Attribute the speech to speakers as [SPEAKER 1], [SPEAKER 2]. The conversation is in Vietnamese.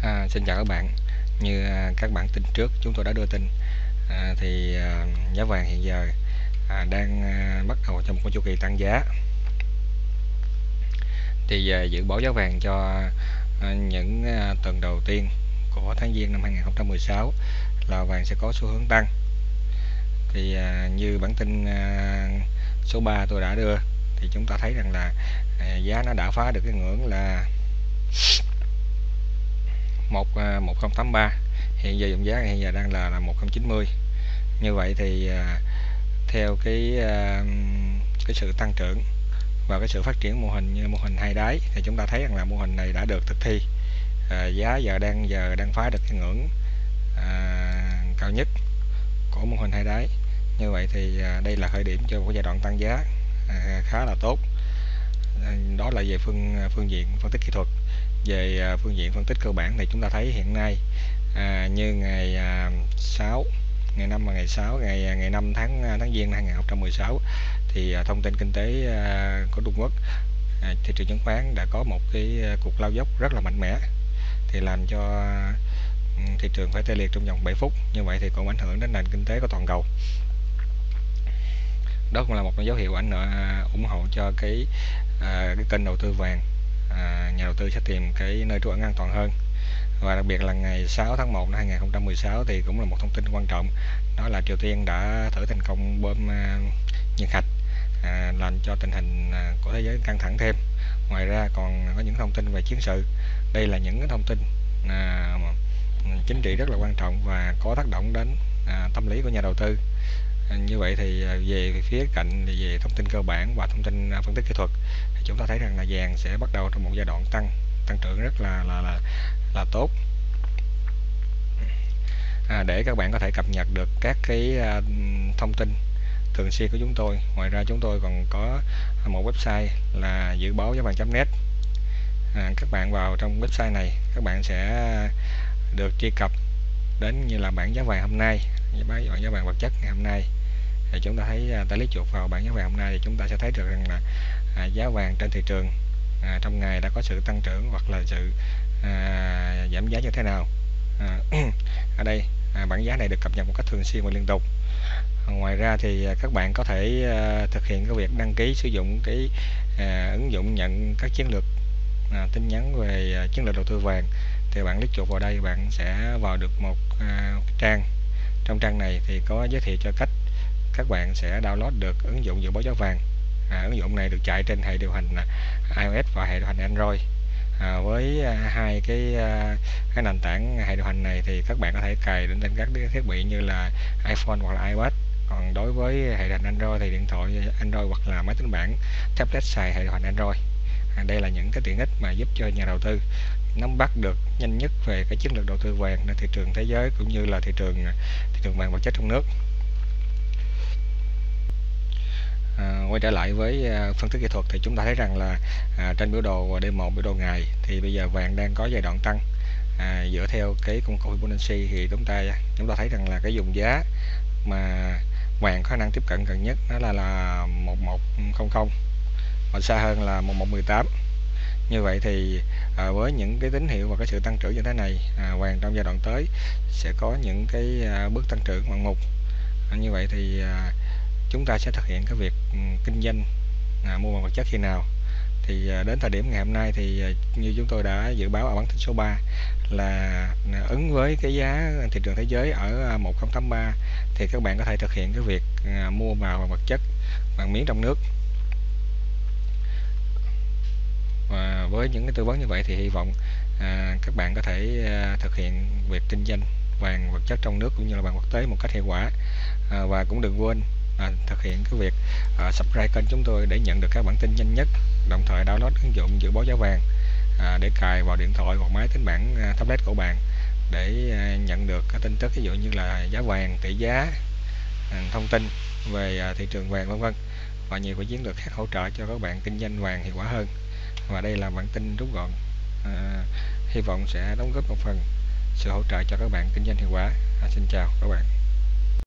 [SPEAKER 1] Xin chào các bạn. Như các bạn tin trước chúng tôi đã đưa tin giá vàng hiện giờ đang bắt đầu trong một cái chu kỳ tăng giá. Dự báo giá vàng cho những tuần đầu tiên của tháng Giêng năm 2016 là vàng sẽ có xu hướng tăng. Như bản tin số 3 tôi đã đưa thì chúng ta thấy rằng là giá nó đã phá được cái ngưỡng là 1083. Hiện giờ dòng giá hiện giờ đang là 1090. Như vậy thì theo cái sự tăng trưởng và cái sự phát triển mô hình như mô hình hai đáy thì chúng ta thấy rằng là mô hình này đã được thực thi. Giá giờ đang phá được cái ngưỡng cao nhất của mô hình hai đáy. Như vậy thì đây là khởi điểm cho một giai đoạn tăng giá khá là tốt. Đó là về phương diện phân tích kỹ thuật. Về phương diện phân tích cơ bản thì chúng ta thấy hiện nay như ngày 6, ngày 5 và ngày 6, ngày 5 tháng Giêng năm 2016 thì thông tin kinh tế của Trung Quốc, thị trường chứng khoán đã có một cái cuộc lao dốc rất là mạnh mẽ, thì làm cho thị trường phải tê liệt trong vòng 7 phút. Như vậy thì cũng ảnh hưởng đến nền kinh tế của toàn cầu. Đó cũng là một dấu hiệu ủng hộ cho cái kênh đầu tư vàng. Nhà đầu tư sẽ tìm cái nơi trú ẩn an toàn hơn. Và đặc biệt là ngày 6 tháng 1 năm 2016 thì cũng là một thông tin quan trọng, đó là Triều Tiên đã thử thành công bom nhiên hạch, làm cho tình hình của thế giới căng thẳng thêm. Ngoài ra còn có những thông tin về chiến sự. Đây là những thông tin chính trị rất là quan trọng và có tác động đến tâm lý của nhà đầu tư. Như vậy thì về phía cạnh về thông tin cơ bản và thông tin phân tích kỹ thuật thì chúng ta thấy rằng là vàng sẽ bắt đầu trong một giai đoạn tăng trưởng rất là tốt. Để các bạn có thể cập nhật được các cái thông tin thường xuyên của chúng tôi. Ngoài ra chúng tôi còn có một website là dự báo giá vàng.net. Các bạn vào trong website này các bạn sẽ được truy cập đến như là bảng giá vàng hôm nay, bảng giá vàng vật chất ngày hôm nay. Thì chúng ta thấy ta click chuột vào bảng giá vàng hôm nay thì chúng ta sẽ thấy được rằng là giá vàng trên thị trường trong ngày đã có sự tăng trưởng hoặc là sự giảm giá như thế nào. Ở đây bảng giá này được cập nhật một cách thường xuyên và liên tục. Ngoài ra thì các bạn có thể thực hiện cái việc đăng ký sử dụng cái ứng dụng nhận các chiến lược tin nhắn về chiến lược đầu tư vàng. Thì bạn click chuột vào đây, bạn sẽ vào được một trang. Trong trang này thì có giới thiệu cho cách các bạn sẽ download được ứng dụng dự báo giá vàng. Ứng dụng này được chạy trên hệ điều hành iOS và hệ điều hành Android. Với hai cái nền tảng hệ điều hành này thì các bạn có thể cài đến trên các thiết bị như là iPhone hoặc là iPad. Còn đối với hệ điều hành Android thì điện thoại Android hoặc là máy tính bảng tablet xài hệ điều hành Android. Đây là những cái tiện ích mà giúp cho nhà đầu tư nắm bắt được nhanh nhất về cái chiến lược đầu tư vàng trên thị trường thế giới cũng như là thị trường vàng vật chất trong nước. Quay trở lại với phân tích kỹ thuật thì chúng ta thấy rằng là trên biểu đồ D1, biểu đồ ngày thì bây giờ vàng đang có giai đoạn tăng. Dựa theo cái công cụ Fibonacci thì chúng ta thấy rằng là cái vùng giá mà vàng có khả năng tiếp cận gần nhất đó là 1100 và xa hơn là 1118. Như vậy thì với những cái tín hiệu và cái sự tăng trưởng như thế này, vàng trong giai đoạn tới sẽ có những cái bước tăng trưởng ngoạn mục. Như vậy thì chúng ta sẽ thực hiện cái việc kinh doanh mua vàng vật chất khi nào. Thì đến thời điểm ngày hôm nay thì như chúng tôi đã dự báo ở bản tin số 3 là ứng với cái giá thị trường thế giới ở 1083 thì các bạn có thể thực hiện cái việc mua vào vàng vật chất, vàng miếng trong nước. Và với những cái tư vấn như vậy thì hy vọng các bạn có thể thực hiện việc kinh doanh vàng vật chất trong nước cũng như là vàng quốc tế một cách hiệu quả. Và cũng đừng quên thực hiện cái việc subscribe kênh chúng tôi để nhận được các bản tin nhanh nhất, đồng thời download ứng dụng dự báo giá vàng để cài vào điện thoại hoặc máy tính bảng tablet của bạn để nhận được các tin tức ví dụ như là giá vàng, tỷ giá, thông tin về thị trường vàng vân vân và nhiều cái chiến lược khác hỗ trợ cho các bạn kinh doanh vàng hiệu quả hơn. Và đây là bản tin rút gọn, hy vọng sẽ đóng góp một phần sự hỗ trợ cho các bạn kinh doanh hiệu quả. Xin chào các bạn.